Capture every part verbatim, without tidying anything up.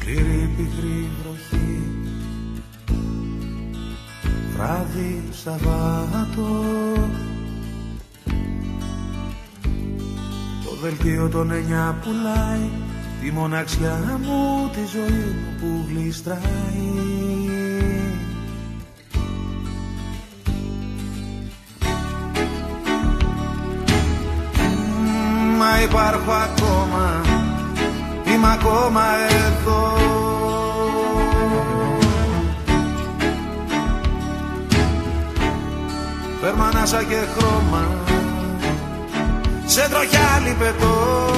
Σκληρή πικρή βροχή, βράδυ Σαββάτο, το δελτίο των εννιά πουλάει τη μοναξιά μου, τη ζωή μου που γλιστράει. Μα υπάρχω ακόμα, είμαι ακόμα εδώ. Παίρνω ανάσα και χρώμα, σε τροχιάλι πετώ.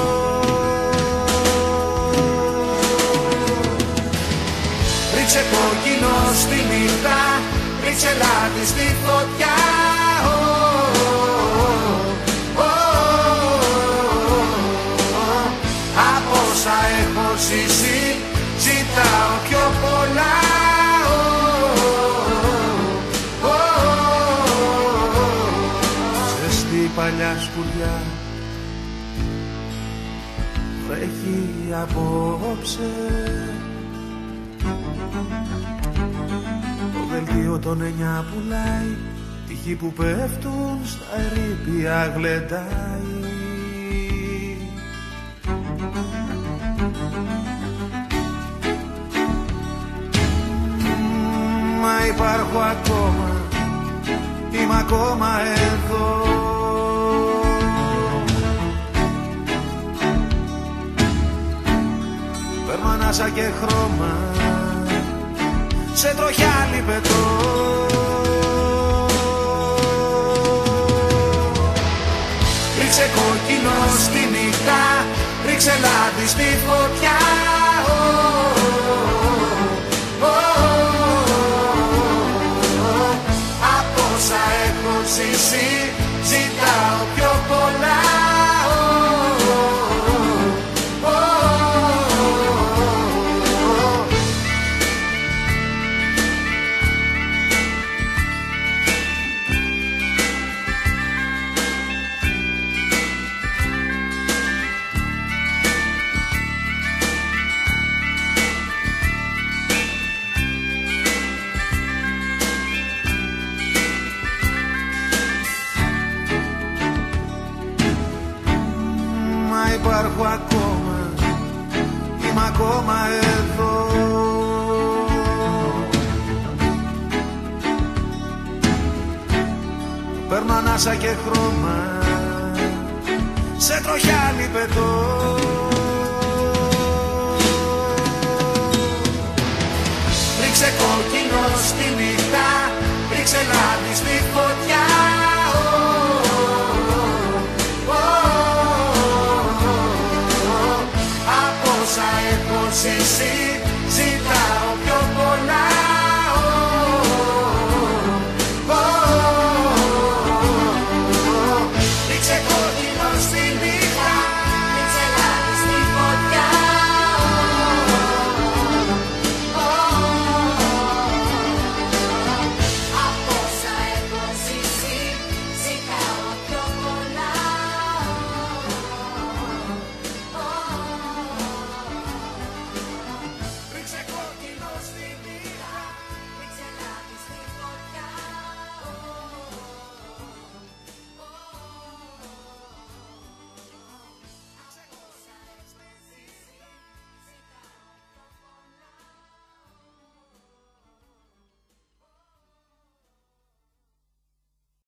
Ρίξε κόκκινο στη νύχτα, ρίξε λάδι στη φωτιά. Από όσα έχω ζήσει, ζητάω πιο πολλά. Ζεστή παλιά σκουριά, βρέχει απόψε. Το δελτίο των εννιά πουλάει τυχή που πέφτουν στα ερείπια γλεντάει. Μα υπάρχω ακόμα, είμαι ακόμα εδώ. Παίρνω ανάσα και χρώμα, σε τροχιάλι πετώ. Ρίξε κόκκινο στη νύχτα, ρίξε λάδι στη φωτιά. Από όσα έχω ζήσει, ζητάω πιο πολλά. Υπάρχω ακόμα, είμαι ακόμα εδώ. Παίρνω ανάσα και χρώμα, σε τροχιάλι πετώ.